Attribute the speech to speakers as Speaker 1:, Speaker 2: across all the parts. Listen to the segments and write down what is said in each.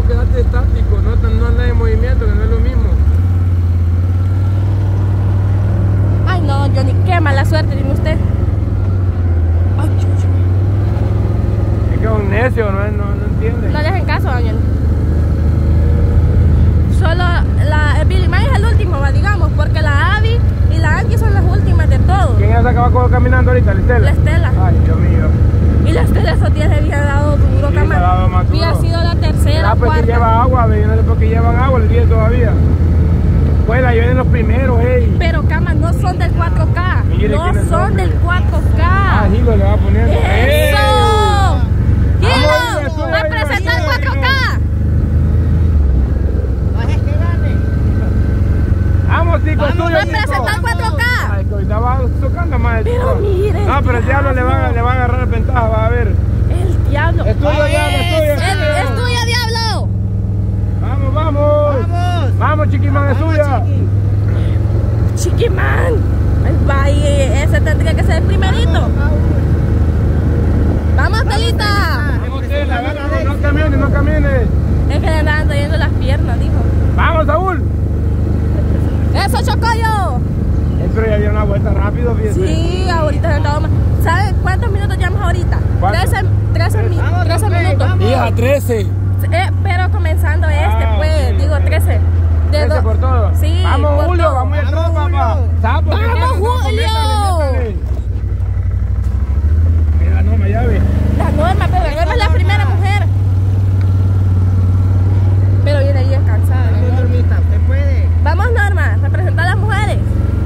Speaker 1: vos quedate estático, no andas en movimiento, que no es lo mismo.
Speaker 2: Ay no, Johnny, qué mala suerte tiene usted. Ay,
Speaker 1: Es que es un necio, no entiende.
Speaker 2: no le hacen caso, Johnny. Solo el Billy May es el último, digamos, porque la Abby y la Angie son las últimas de todos.
Speaker 1: ¿Quién es esa que va caminando ahorita? ¿La Estela?
Speaker 2: La Estela.
Speaker 1: Ay, Dios mío.
Speaker 2: Y la Estela esos días le había dado duro,
Speaker 1: Sí,
Speaker 2: cama.
Speaker 1: le ha dado más duro.
Speaker 2: Había sido la tercera,
Speaker 1: Ah, pues que
Speaker 2: cuarta.
Speaker 1: lleva agua, ve, yo no sé por qué llevan agua el día todavía. Pues la lleven los primeros, hey.
Speaker 2: Pero, cama, no son del 4K.
Speaker 1: Mire
Speaker 2: No
Speaker 1: quiénes
Speaker 2: son
Speaker 1: son,
Speaker 2: del
Speaker 1: mire.
Speaker 2: 4K.
Speaker 1: Ah, Gilo le va poniendo.
Speaker 2: ¡Eso!
Speaker 1: Vamos,
Speaker 2: ¡Gilo! ¡Representa el 4K!
Speaker 1: Vamos, chicos, tuyo,
Speaker 2: ¡Representa el 4K!
Speaker 1: Ay, que ahorita va tocando más.
Speaker 2: Pero mire.
Speaker 1: No, pero el diablo le va a agarrar ventaja, va a ver.
Speaker 2: El diablo.
Speaker 1: Es tuyo, diablo, es tuyo.
Speaker 2: Es tuyo, diablo.
Speaker 1: Vamos, vamos. Vamos, chiquimán, es tuya.
Speaker 2: Chiquimán. Ay, vaya, ese tendría que ser el primerito. Vamos, Telita.
Speaker 1: Vamos, Tela, no camines, no camines.
Speaker 2: Es que le andaban trayendo las piernas, dijo.
Speaker 1: Vamos, Saúl.
Speaker 2: ¡Eso, Chocoyo!
Speaker 1: Pero ya dio una vuelta rápido, fíjese.
Speaker 2: Sí, ahorita se han dado más. ¿Sabes cuántos minutos llevamos ahorita?
Speaker 1: ¿Cuántos?
Speaker 2: 13 minutos.
Speaker 1: Hija, 13.
Speaker 2: Pero comenzando pues,
Speaker 1: ok,
Speaker 2: digo 13.
Speaker 1: 13 por todo.
Speaker 2: Sí,
Speaker 1: Vamos,
Speaker 2: por
Speaker 1: Julio,
Speaker 2: todo.
Speaker 1: vamos atrás, papá. Sapo,
Speaker 2: ¡Vamos,
Speaker 1: métale,
Speaker 2: Julio!
Speaker 1: métale. Mira, no, me llave.
Speaker 2: La Norma, pero la Norma es la primera mujer. Pero viene bien cansada.
Speaker 3: Normita, usted puede.
Speaker 2: Vamos, Norma, representa a las mujeres.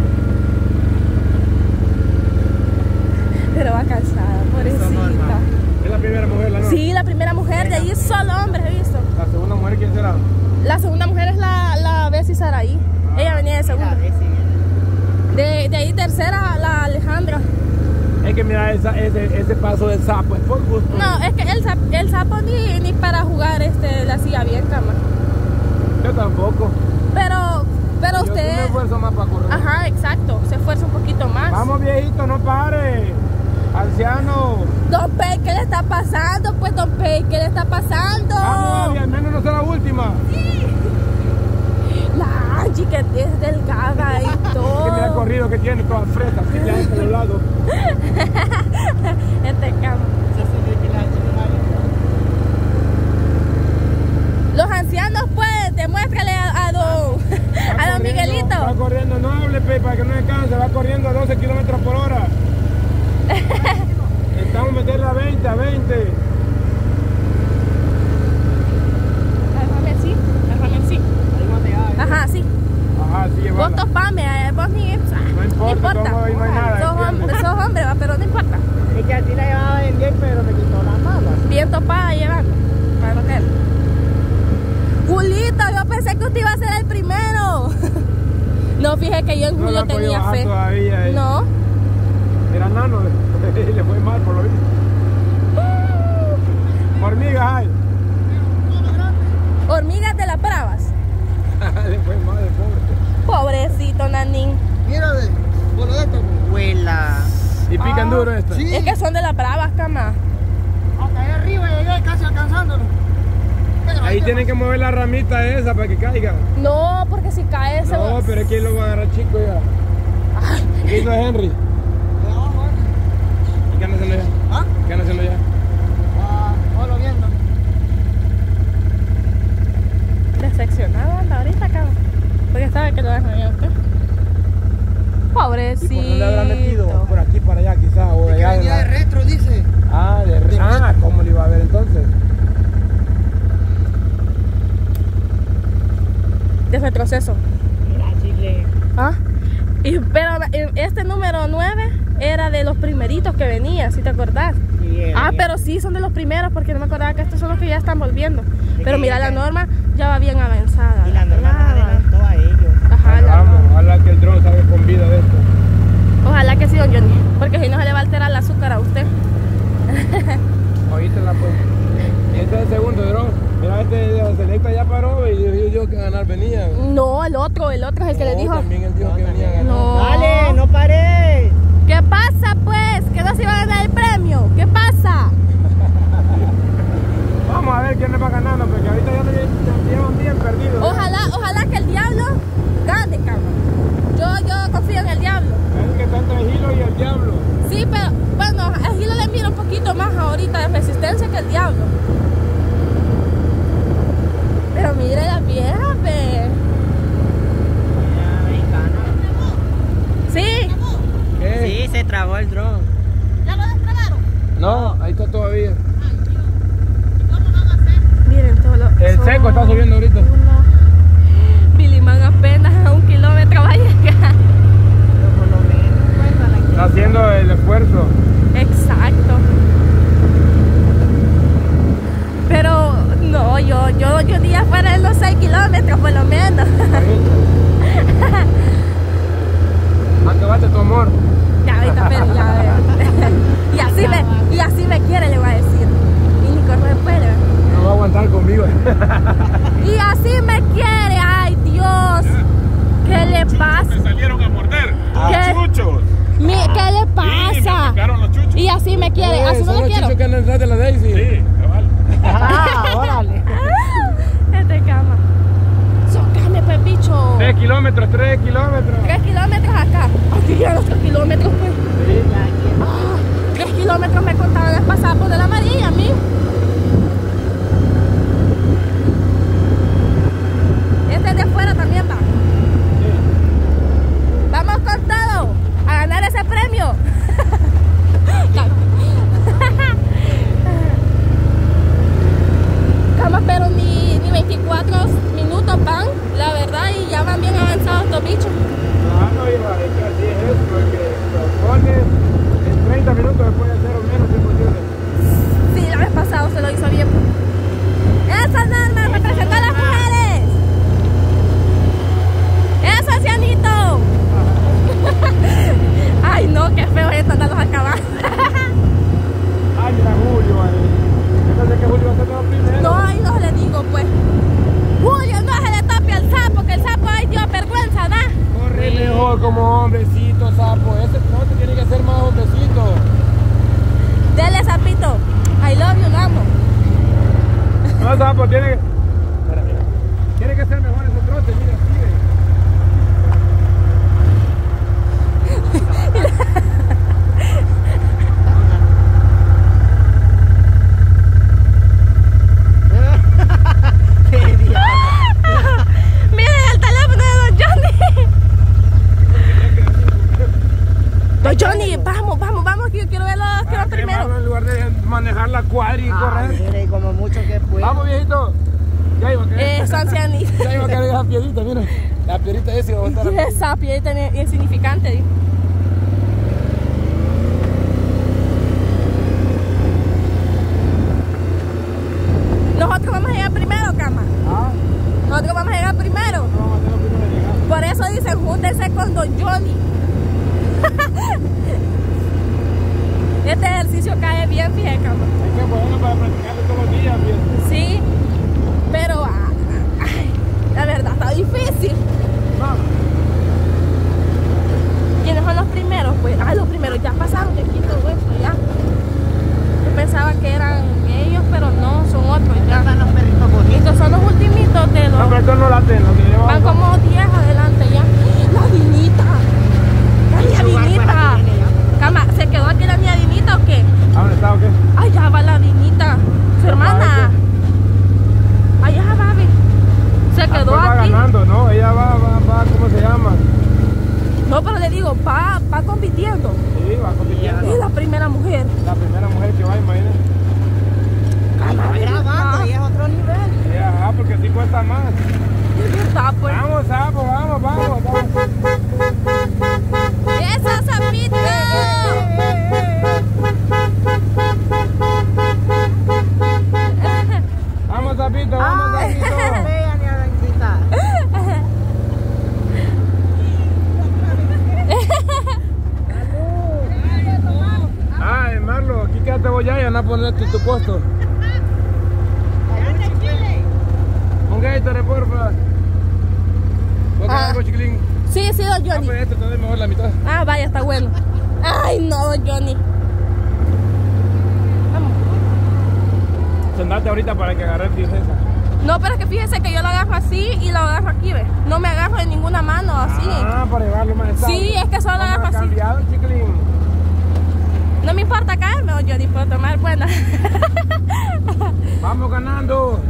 Speaker 2: Pero va cansada, pobrecita.
Speaker 1: Es la primera mujer, la Norma.
Speaker 2: Sí, la primera mujer, de ahí solo hombres he visto.
Speaker 1: La segunda mujer, ¿quién será?
Speaker 2: La segunda mujer es la Bessie Saraí. Ella venía de segunda. De ahí tercera, la Alejandra.
Speaker 1: Es que mira ese paso del sapo, es por gusto.
Speaker 2: No, es que el sapo ni para jugar le hacía bien, cama.
Speaker 1: Yo tampoco.
Speaker 2: Pero
Speaker 1: Yo sí
Speaker 2: usted...
Speaker 1: me esfuerzo más para correr.
Speaker 2: Ajá, exacto, se esfuerza un poquito más.
Speaker 1: Vamos, viejito, no pare. Anciano.
Speaker 2: Don Pei, ¿qué le está pasando? Pues, Don Pei, ¿qué le está pasando?
Speaker 1: Vamos, Abby, al menos no será la última.
Speaker 2: La Angie, que es delgada y
Speaker 1: Es que
Speaker 2: todo.
Speaker 1: mira el corrido que tiene, toda fresa, así le hace a los lados.
Speaker 2: Cama. Los ancianos, pues, demuéstrale a don Miguelito.
Speaker 1: Va corriendo, no hable, Pe, para que no descanse, va corriendo a 12 kilómetros por hora. Estamos metiendo a 20, a 20.
Speaker 2: Agárrame así. Ajá, sí.
Speaker 1: Ajá, sí,
Speaker 2: Vos
Speaker 1: llevarla.
Speaker 2: topame, vos ni...
Speaker 1: No importa, todo ahí no hay nada,
Speaker 2: Sos hombre, va, pero no importa.
Speaker 3: Es que así la llevaba bien, pero me quitó las malas.
Speaker 2: Bien topada llevando, para no caer. Julito, yo pensé que usted iba a ser el primero. No, fíjate que yo en Julio tenía fe.
Speaker 1: Todavía,
Speaker 2: No.
Speaker 1: Era nano, le fue mal por lo visto. Hormigas hay.
Speaker 2: Hormigas de las bravas.
Speaker 1: Le fue mal el pobre.
Speaker 2: Pobrecito, nanín.
Speaker 3: Mira, por esto, vuela.
Speaker 1: Y pican duro esto.
Speaker 3: Sí.
Speaker 2: Es que son de las bravas, cama.
Speaker 3: Hasta ahí arriba llegué casi alcanzándolo.
Speaker 1: Ahí tienen que mover la ramita esa para que caiga.
Speaker 2: No, porque si cae se
Speaker 1: No, pero es que lo va a agarrar chico ya. ¿Qué hizo Henry? ¿Y qué anda haciendo ya?
Speaker 3: ¿Ah?
Speaker 1: ¿Qué anda haciendo ya?
Speaker 3: Solo viendo.
Speaker 2: Decepcionado anda ahorita, cama. Porque sabe que lo dejan a usted. Pobrecito.
Speaker 1: ¿Y por dónde habrá metido? Por aquí, para allá quizás. O de
Speaker 3: Es que
Speaker 1: allá.
Speaker 3: venía de retro, dice.
Speaker 1: Ah, ¿cómo le iba a ver entonces?
Speaker 2: De retroceso.
Speaker 3: Mira, chicle.
Speaker 2: ¿Ah? Pero este número 9 era de los primeritos que venía, si te acordás. Pero sí, son de los primeros porque no me acordaba que estos son los que ya están volviendo. Pero mira, la Norma ya va bien avanzada.
Speaker 3: Y la Norma nos adelantó a ellos.
Speaker 2: Ajá,
Speaker 1: Vamos, ojalá que el dron salga con vida de esto.
Speaker 2: Ojalá que sí, don Johnny. Porque si no se le va a alterar el azúcar a usted.
Speaker 1: Oíste la pues. Y este es el segundo dron. Mira, este de Selecta ya paró y dijo que ganar venía.
Speaker 2: No, el otro es el que le dijo.
Speaker 1: También él dijo que venía a ganar.
Speaker 2: No.
Speaker 3: Dale, no pares.
Speaker 2: ¿Qué pasa, pues? ¿Que no se iba a ganar el premio? ¿Qué pasa?
Speaker 1: Vamos a ver quién le va ganando, porque ahorita ya no
Speaker 2: potencia que el diablo. Pero mire la vieja, ve. Sí.
Speaker 1: ¿Qué?
Speaker 3: Sí, se trabó el dron.
Speaker 4: ¿Ya lo destrabaron?
Speaker 1: No, ahí está todavía.
Speaker 4: Ay, Dios. ¿Y cómo van a hacer?
Speaker 2: Miren todo lo.
Speaker 1: El seco está subiendo ahorita.
Speaker 2: Biliman apenas a 1 kilómetro va a llegar.
Speaker 3: Pero por lo menos, pues, para que...
Speaker 1: Está haciendo el esfuerzo.
Speaker 2: Exacto. Pero no, yo día fuera de los 6 kilómetros por lo menos.
Speaker 1: Acabaste tu amor.
Speaker 2: Ya ahorita, pero ya veo. y así me quiere, le voy a decir. Y ni correr puede.
Speaker 1: No va a aguantar conmigo.
Speaker 2: Y así me quiere, ay Dios. ¿Qué le pasa?
Speaker 5: Me salieron a morder.
Speaker 2: ¿Qué?
Speaker 5: Chuchos.
Speaker 2: ¿Qué le
Speaker 5: Sí, me
Speaker 2: pasa?
Speaker 5: picaron los chuchos.
Speaker 2: Y así me quiere, así no
Speaker 1: son
Speaker 2: lo
Speaker 1: los
Speaker 2: quiero.
Speaker 1: chichos que andan detrás de la Daisy.
Speaker 5: Sí, cabal.
Speaker 3: Ah, órale.
Speaker 2: Este cama. Socame, pues, bicho.
Speaker 1: 3 kilómetros, 3 kilómetros.
Speaker 2: 3 kilómetros acá. Aquí ya los 3 kilómetros, pues.
Speaker 1: Sí.
Speaker 2: 3 kilómetros me contaron el pasar por de la amarilla, a mí. Este de afuera también va. Vamos con todo a ganar ese premio. Cama, pero ni 24 minutos van, la verdad, y ya van bien avanzados estos bichos.
Speaker 1: No, hija, es que así es, porque los pones en 30 minutos después de hacer o menos imposible.
Speaker 2: Sí, la vez pasado se lo hizo bien. ¡Esa Norma representa a las mujeres! ¡Eso, ancianito! Ay, no, qué feo es andarlos acabando.
Speaker 1: Ay, mira Julio ahí. Entonces que Julio va a ser de los primeros.
Speaker 2: No, ahí no le digo, pues. Julio, no se le tape al sapo, que el sapo, ay Dios, vergüenza, ¿da?
Speaker 1: Corre mejor como hombrecito, sapo. Ese trote tiene que ser más hombrecito.
Speaker 2: Dele, sapito. I love you, amo.
Speaker 1: No, sapo, tiene que... Espera, mira. Tiene que ser mejor ese trote, mira, sigue.
Speaker 2: Miren el teléfono de Don Johnny. Don Johnny, vamos, que yo quiero verlo, quiero primero.
Speaker 1: En lugar de manejar la cuadra y correr.
Speaker 3: Mire, como mucho que puede.
Speaker 1: Vamos, viejito. Ya iba a caer.
Speaker 2: Eso, ancianito.
Speaker 1: Ya iba a caer esa piedrita, mira. La piedrita esa iba a botar.
Speaker 2: Esa piedrita insignificante, digo. Nosotros vamos a llegar primero, cama.
Speaker 1: Ah,
Speaker 2: Nosotros vamos a llegar primero.
Speaker 1: no vamos a hacer lo primero de llegar.
Speaker 2: Por eso dicen, júntense con Don Johnny. Este ejercicio cae bien, fíjate, cama.
Speaker 1: Hay que ponerlo para practicarlo todos los días, fíjate.
Speaker 2: Sí, pero ay, la verdad está difícil.
Speaker 1: Vamos.
Speaker 2: ¿Quiénes son los primeros? Pues, los primeros ya pasaron de aquí todo esto, ya. Yo pensaba que eran ellos, pero no, son otros ya.
Speaker 3: Están los perritos bonitos.
Speaker 2: Estos son los ultimitos de los...
Speaker 1: No, pero esto no la tengo.
Speaker 2: Van como 10 adelante ya. La Dinita. La niña Dinita. Cama, ¿se quedó aquí la niña Dinita o qué?
Speaker 1: ¿A dónde está o qué?
Speaker 2: Allá va la Dinita. Su hermana. Allá va, ve. Se quedó
Speaker 1: Va
Speaker 2: aquí.
Speaker 1: ganando, ¿no? Ella va, ¿cómo se llama?
Speaker 2: No, pero le digo, va compitiendo.
Speaker 1: Sí, va compitiendo.
Speaker 2: Es la primera mujer.
Speaker 1: La primera mujer que va, imagínate.
Speaker 3: Está grabando y es otro nivel.
Speaker 1: Ajá, porque así cuesta más.
Speaker 2: Es verdad, pues.
Speaker 1: Vamos, sapo, vamos.
Speaker 2: ¡Eso, sapito!
Speaker 1: Vamos, sapito,
Speaker 3: Ay,
Speaker 1: sapito.
Speaker 3: vean, Arancita.
Speaker 1: Ay, Marlo, aquí quédate vos ya y anda a poner tu puesto. Un Gatorade, porfa. ¿Vos querés algo, chiquilín?
Speaker 2: Sí, Don
Speaker 1: Ah,
Speaker 2: Johnny.
Speaker 1: pues esto te doy mejor la mitad.
Speaker 2: Ah, vaya, está bueno. Ay, no, Don Johnny. Vamos.
Speaker 1: Sentate ahorita para que agarre princesa.
Speaker 2: No, pero es que fíjese que yo lo agarro así y lo agarro aquí, ¿ves? No me agarro de ninguna mano así.
Speaker 1: Ah, para llevarlo más estable.
Speaker 2: Sí, es que solo lo
Speaker 1: ¿Cómo
Speaker 2: agarro
Speaker 1: ha
Speaker 2: así.
Speaker 1: cambiado, chiquilín?
Speaker 2: No me importa caerme o yo ni puedo tomar buena.
Speaker 1: Vamos ganando.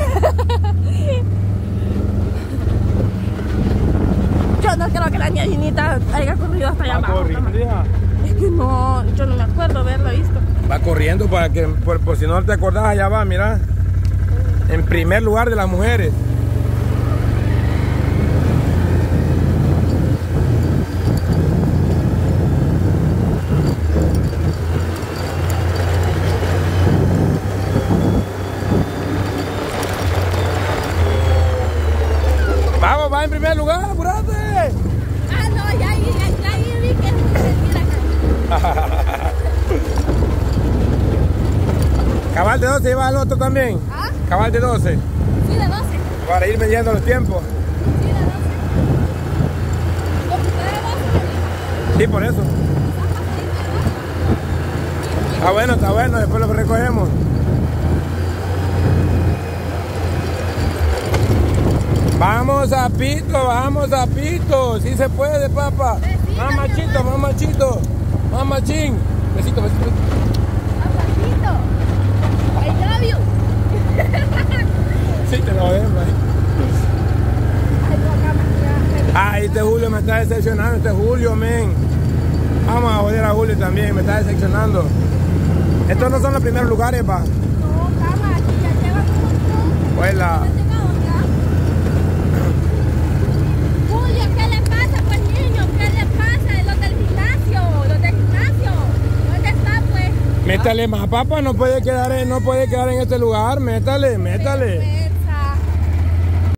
Speaker 2: Yo no creo que la niñita haya corrido hasta allá abajo. Es que no, yo no me acuerdo haberlo visto.
Speaker 1: Va corriendo para que, por si no te acordás, allá va, mira. En primer lugar de las mujeres. Vamos, va en primer lugar, apúrate.
Speaker 2: Ah, no, ya vi que es mentira acá.
Speaker 1: Cabal de 12 lleva el otro también.
Speaker 2: ¿Ah?
Speaker 1: Cabal de 12.
Speaker 2: Sí, de 12.
Speaker 1: Para ir midiendo los tiempos.
Speaker 2: Sí, de 12. ¿Usted de 12?
Speaker 1: Sí, por eso. Está bueno, después lo recogemos. Vamos a pito. Sí se puede, papá. Más machito. Más machín. Besito.
Speaker 2: Papacito. I love you.
Speaker 1: Sí, te lo veo, ahí. Este Julio me está decepcionando, Julio, men. Vamos a joder a Julio también, me está decepcionando. Estos no son los primeros lugares, pa.
Speaker 2: No, cama, aquí ya lleva un montón.
Speaker 1: Huela.
Speaker 2: Julio, ¿qué le pasa, pues, niño? ¿Qué le pasa? Los del gimnasio. ¿Dónde está, pues?
Speaker 1: Métale más, papá, no puede quedar en este lugar, métale.